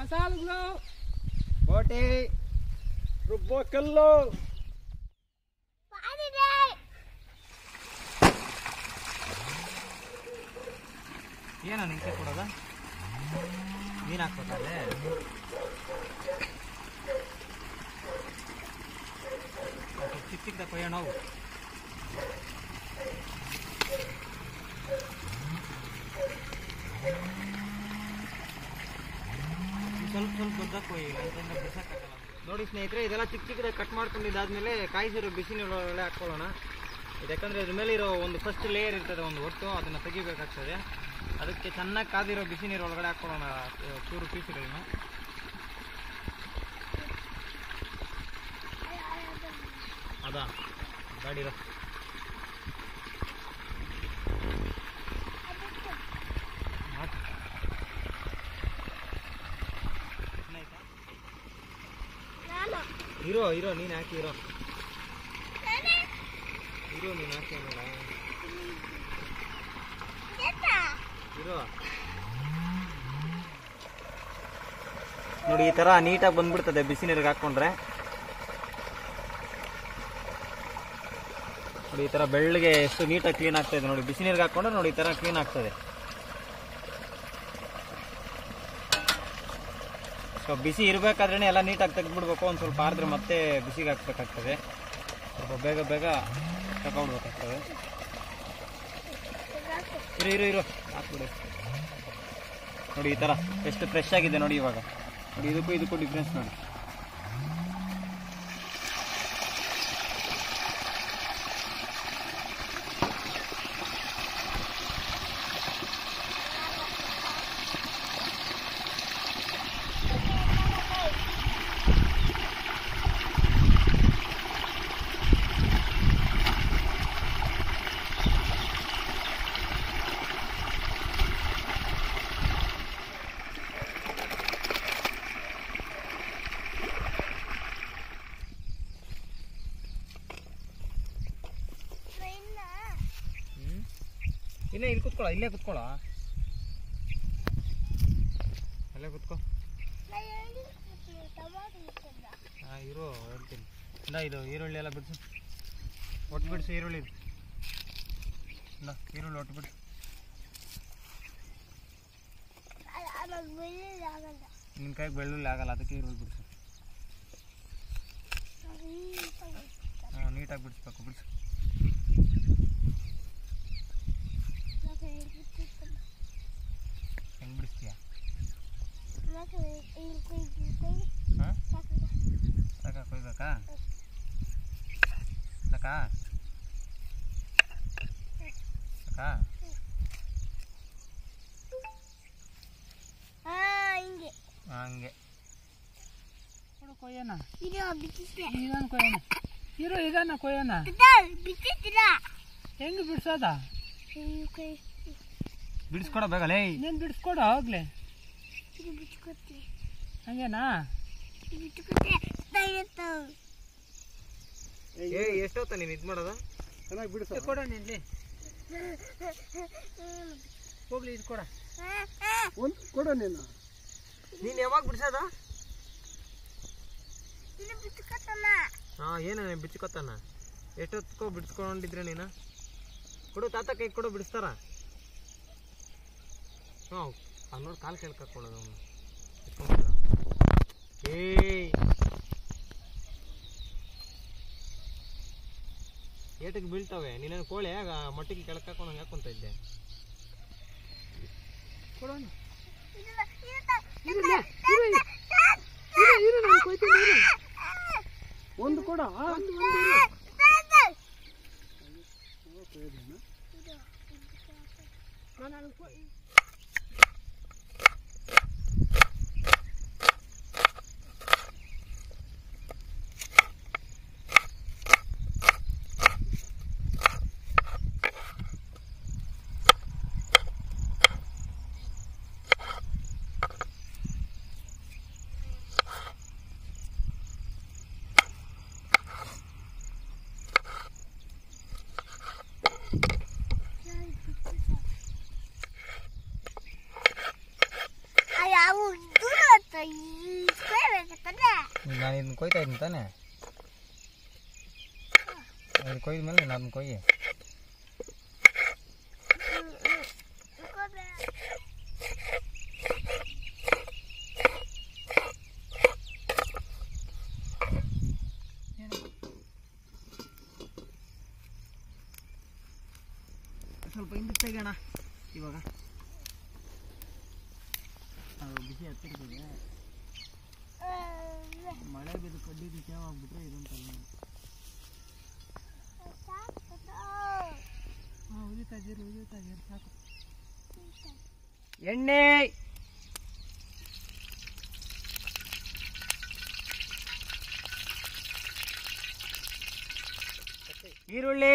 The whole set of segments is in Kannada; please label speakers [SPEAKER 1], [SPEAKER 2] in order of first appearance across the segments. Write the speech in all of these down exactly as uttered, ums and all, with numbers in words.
[SPEAKER 1] ಮಸಾಲೆಗಳು
[SPEAKER 2] ಬೋಟಿ ರುಬ್ಬೋ ಕಲ್ಲು
[SPEAKER 3] ಏನೋ ನಿಂಗೆ ಕೊಡೋದ ನೀನು ಹಾಕ್ಬೇಕಲ್ಲೇ ಚಿಕ್ಕ ಚಿಕ್ಕದ ಕೊಯ್ಯೋಣ ನಾವು ಸ್ವಲ್ಪ ಸ್ವಲ್ಪ ದೊಡ್ಡ ಕೊಯ್ಯಿ ಅಂತಂದ್ರೆ ಬಿಸಾಕಾಗಲ್ಲ ನೋಡಿ ಸ್ನೇಹಿತರೆ. ಇದೆಲ್ಲ ಚಿಕ್ಕ ಚಿಕ್ಕದಾಗಿ ಕಟ್ ಮಾಡ್ಕೊಂಡಿದ್ದಾದ್ಮೇಲೆ ಕಾಯಿಸಿರೋ ಬಿಸಿ ನೀರೊಳಗಡೆ ಹಾಕ್ಕೊಳ್ಳೋಣ. ಇದು ಯಾಕಂದರೆ ಇದ್ರ ಮೇಲೆ ಇರೋ ಒಂದು ಫಸ್ಟ್ ಲೇಯರ್ ಇರ್ತದೆ ಒಂದು ಒಟ್ಟು, ಅದನ್ನು ತೆಗಿಬೇಕಾಗ್ತದೆ. ಅದಕ್ಕೆ ಚೆನ್ನಾಗಿ ಕಾದಿರೋ ಬಿಸಿ ನೀರು ಒಳಗಡೆ ಹಾಕ್ಕೊಳ್ಳೋಣ ಚೂರು ಪೀಸುಗಳನ್ನ. ಅದಾ ಗಾಡಿರೋ ಇರೋ ಇರೋ ನೀನು ಹಾಕಿ ಇರೋ ಇರೋ ನೀನು ಹಾಕಿ ನೋಡ ಇರೋ ನೋಡಿ. ಈ ಥರ ನೀಟಾಗಿ ಬಂದ್ಬಿಡ್ತದೆ ಬಿಸಿ ನೀರಿಗೆ ಹಾಕ್ಕೊಂಡ್ರೆ. ನೋಡಿ ಈ ಥರ ಬೆಳ್ಳಗೆ ಎಷ್ಟು ನೀಟಾಗಿ ಕ್ಲೀನ್ ಆಗ್ತಾಯಿದೆ ನೋಡಿ. ಬಿಸಿ ನೀರಿಗೆ ಹಾಕ್ಕೊಂಡ್ರೆ ನೋಡಿ ಈ ಥರ ಕ್ಲೀನ್ ಆಗ್ತದೆ. ಸೊ ಬಿಸಿ ಇರಬೇಕಾದ್ರೇ ಎಲ್ಲ ನೀಟಾಗಿ ತೆಗೆದ್ಬಿಡ್ಬೇಕು. ಒಂದು ಸ್ವಲ್ಪ ಆರಿದ್ರೆ ಮತ್ತೆ ಬಿಸಿಗೆ ಹಾಕ್ಬೇಕಾಗ್ತದೆ. ಸ್ವಲ್ಪ ಬೇಗ ಬೇಗ ತಗೊಂಡ್ಬೇಕಾಗ್ತದೆ. ಇರೋ ಇರೋ ಇರೋ ಹಾಕ್ಬಿಡು. ನೋಡಿ ಈ ಥರ ಎಷ್ಟು ಫ್ರೆಶ್ ಆಗಿದೆ ನೋಡಿ. ಇವಾಗ ನೋಡಿ ಇದಕ್ಕೂ ಇದಕ್ಕೂ ಡಿಫ್ರೆನ್ಸ್ ನೋಡಿ. ಇಲ್ಲೇ ಇಲ್ಲಿ ಕುತ್ಕೊಳ್ಳೋ, ಇಲ್ಲೇ ಕುತ್ಕೊಳ್ಳೋ, ಅಲ್ಲೇ ಕುತ್ಕೋ. ಹಾಂ ಇರೋ ಹೇಳ್ತೀನಿ. ಇಂದ ಇದು ಈರುಳ್ಳಿ ಎಲ್ಲ ಬಿಡಿಸು, ಒಟ್ಟು ಬಿಡಿಸು ಈರುಳ್ಳಿ. ಇಂದ ಈರುಳ್ಳಿ ಒಟ್ಟು ಬಿಡಿಸು. ನಿನ್ನ ಕೈಗೆ ಬೆಳ್ಳುಳ್ಳಿ ಆಗಲ್ಲ, ಅದಕ್ಕೆ ಈರುಳ್ಳಿ ಬಿಡಿಸು. ಹಾಂ ನೀಟಾಗಿ ಬಿಡಿಸ್ಬೇಕು, ಬಿಡಿಸು. ಹೆಂಗೆ ಬಿಡಿಸ್ತೀಯ? ಹಾಂ ಸಾಕಾ ಕೊಯ್ಬೇಕಾ? ಸಾಕಾ ಸಾಕಾ ಹಂಗೆ ಕೊಯ್ಯೋಣ. ಇದನ್ನು ಕೊಯ್ಯೋಣ. ಇರೋ ಇದನ್ನ ಕೊಯ್ಯೋಣ. ಹೆಂಗೆ ಬಿಡಿಸೋದ? ಬಿಡಿಸ್ಕೊಡ ಬೇಕಲ್ಲೇ. ನೀನು ಬಿಡಿಸ್ಕೊಡ ಹೋಗ್ಲಿ. ಹಂಗೇನಾ? ಏ ಎಷ್ಟೊತ್ತ ನೀನು ಇದು ಮಾಡೋದ? ಚೆನ್ನಾಗಿ ಬಿಡಿಸ ಕೊಡ. ನಿನ್ಲಿ ಹೋಗ್ಲಿ ಇದು ಕೊಡ. ಒಂದು ಕೊಡ. ನೀನು ನೀನು ಯಾವಾಗ ಬಿಡಿಸೋದ? ಹಾಂ ಏನು ಬಿಚ್ಕೊತಾನ? ಎಷ್ಟೊತ್ಕೋ ಬಿಡಿಸ್ಕೊಂಡಿದ್ರೆ ನೀನು? ಕೊಡು ತಾತ ಕೈ ಕೊಡು, ಬಿಡಿಸ್ತಾರ. ಹಾಂ ಅವ್ನು ನೋಡಿ ಕಾಲು ಕೈಲಿ ಕರ್ಕೊಳ್ಳೋದು ಅವನು. ಏಯ್ ಏಟಕ್ಕೆ ಬೀಳ್ತವೆ. ನೀನೇನು ಕೋಳೆ ಆಗ ಮಟ್ಟಿಗೆ ಕೆಳಗೆ ಹಾಕೊಂಡು ಹಂಗೆ ಹಾಕೊಂತ ಇದ್ದೆ. ಕೊಡೋಣ. ಒಂದು ಕೊಡ. ಇದನ್ನ ಕೊಯ್ತಾ ಇದ್ದೀನಿ ತಾನೆ, ಇದು ಕೊಯ್ದ ಮೇಲೆ ನೀನು ಅದನ್ನ ಕೊಯ್ಯಿ. ಸ್ವಲ್ಪ ಹಿಂದಕ್ಕೆ ತೆಗೋಣ ಇವಾಗ, ಅದು ಬಿಸಿ ಹತ್ತಿರ್ತದೆ. ಮಳೆ ಬಿದ್ದು ಕಡ್ಡಿ ತೇವ ಆಗ್ಬಿಟ್ರೆ ಇದೊಂದು ಹಾಂ ಉದಿತಾ ಜೀರು ಉದಿತಾ ಜೀರು ಸಾಕು. ಎಣ್ಣೆ ಈರುಳ್ಳಿ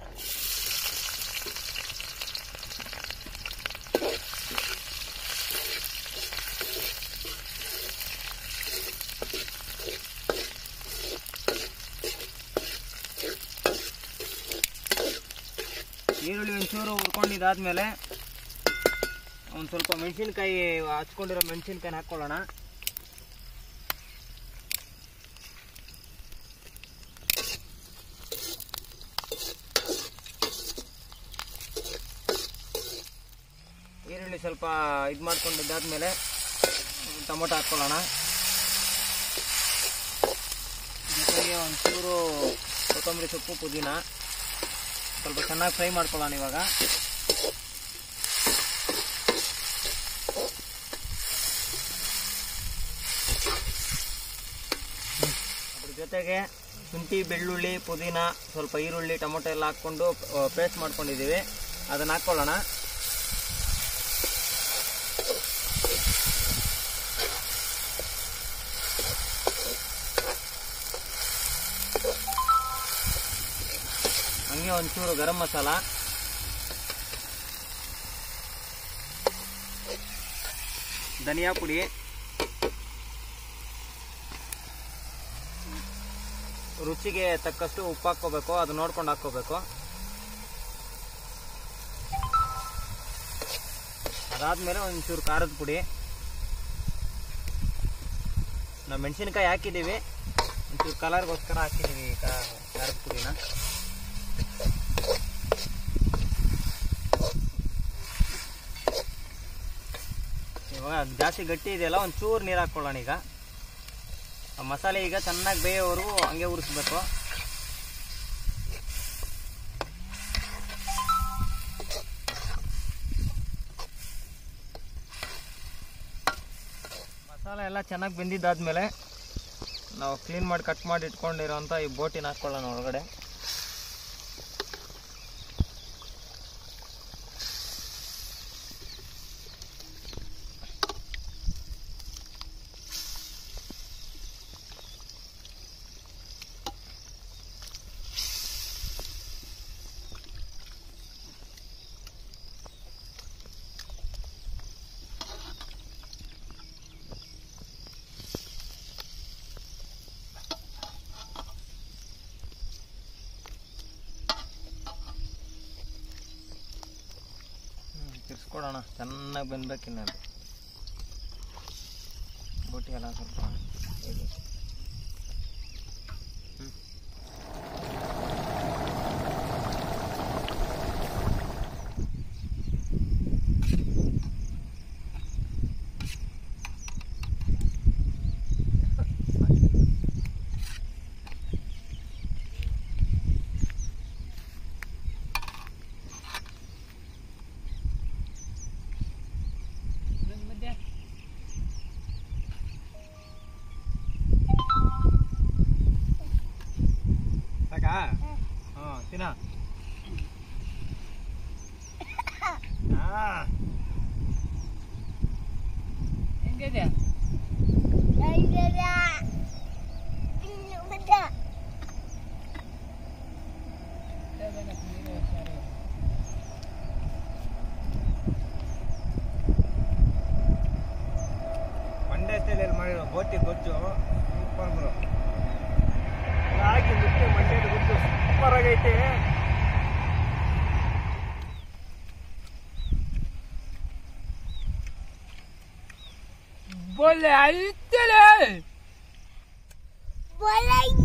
[SPEAKER 3] ಈರುಳ್ಳಿ ಒಂಚೂರು ಹುರ್ಕೊಂಡಿದ್ದಾದ್ಮೇಲೆ ಒಂದು ಸ್ವಲ್ಪ ಮೆಣಸಿನ್ಕಾಯಿ ಹಚ್ಕೊಂಡಿರೋ ಮೆಣಸಿನ್ಕಾಯಿನ ಹಾಕ್ಕೊಳ್ಳೋಣ. ಈರುಳ್ಳಿ ಸ್ವಲ್ಪ ಇದು ಮಾಡ್ಕೊಂಡಿದ್ದಾದ್ಮೇಲೆ ಟೊಮೊಟೊ ಹಾಕ್ಕೊಳ್ಳೋಣ. ಜೊತೆಗೆ ಒಂಚೂರು ಕೊತ್ತಂಬರಿ ಸೊಪ್ಪು, ಪುದೀನ ಸ್ವಲ್ಪ ಚೆನ್ನಾಗಿ ಫ್ರೈ ಮಾಡ್ಕೊಳ್ಳೋಣ ಇವಾಗ. ಅದ್ರ ಜೊತೆಗೆ ಶುಂಠಿ, ಬೆಳ್ಳುಳ್ಳಿ, ಪುದೀನ, ಸ್ವಲ್ಪ ಈರುಳ್ಳಿ, ಟೊಮೊಟೊ ಎಲ್ಲ ಹಾಕ್ಕೊಂಡು ಪೇಸ್ಟ್ ಮಾಡ್ಕೊಂಡಿದ್ದೀವಿ, ಅದನ್ನು ಹಾಕ್ಕೊಳ್ಳೋಣ. ಹಂಗೆ ಒಂಚೂರು ಗರಂ ಮಸಾಲ, ಧನಿಯಾ ಪುಡಿ, ರುಚಿಗೆ ತಕ್ಕಷ್ಟು ಉಪ್ಪು ಹಾಕ್ಕೋಬೇಕು, ಅದು ನೋಡ್ಕೊಂಡು ಹಾಕ್ಕೋಬೇಕು. ಅದಾದ್ಮೇಲೆ ಒಂಚೂರು ಖಾರದ ಪುಡಿ, ನಾವು ಮೆಣಸಿನ್ಕಾಯಿ ಹಾಕಿದ್ದೀವಿ, ಒಂಚೂರು ಕಲರ್ಗೋಸ್ಕರ ಹಾಕಿದ್ದೀವಿ ಖಾರದ ಪುಡಿನ. ಇವಾಗ ಜಾಸ್ತಿ ಗಟ್ಟಿ ಇದೆಯಲ್ಲ, ಒಂಚೂರು ನೀರು ಹಾಕ್ಕೊಳ್ಳೋಣ. ಈಗ ಆ ಮಸಾಲೆ ಈಗ ಚೆನ್ನಾಗಿ ಬೇಯೋವರೆಗೂ ಹಂಗೆ ಉರಿಸ್ಬೇಕು. ಮಸಾಲೆ ಎಲ್ಲ ಚೆನ್ನಾಗಿ ಬೆಂದಿದ್ದಾದ್ಮೇಲೆ ನಾವು ಕ್ಲೀನ್ ಮಾಡಿ ಕಟ್ ಮಾಡಿ ಇಟ್ಕೊಂಡಿರೋಂಥ ಈ ಬೋಟಿನ ಹಾಕ್ಕೊಳ್ಳೋಣ ಒಳಗಡೆ. ತಿರ್ಸ್ಕೊಡೋಣ, ಚೆನ್ನಾಗಿ ಬೆಂದಬೇಕಿನ್ನ ಬೋಟಿ ಎಲ್ಲ ಸ್ವಲ್ಪ. ಹಾಂ ತಿನ್ನ ಹೆಂಗಿದೆ? ಮಂಡ್ಯ ಸ್ಟೈಲಲ್ಲಿ ಮಾಡಿರೋ ಬೋಟಿ ಗೊಜ್ಜು ಸೂಪರ್ ಬ್ರೋ. ರಾಗಿ ಮುದ್ದೆ ಮಂಡ್ಯದ ಗೊಜ್ಜು ಸೂಪರ್ ಆಗೈತೆ. ಬೋಲೆ ಐತಲೇ
[SPEAKER 1] Boy,